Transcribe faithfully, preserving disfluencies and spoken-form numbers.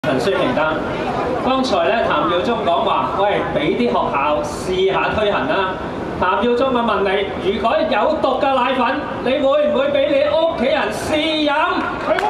陳述名單。剛才咧，譚耀宗講話，喂，俾啲學校試下推行啦。譚耀宗，我問你，如果有毒嘅奶粉，你會唔會俾你屋企人試飲？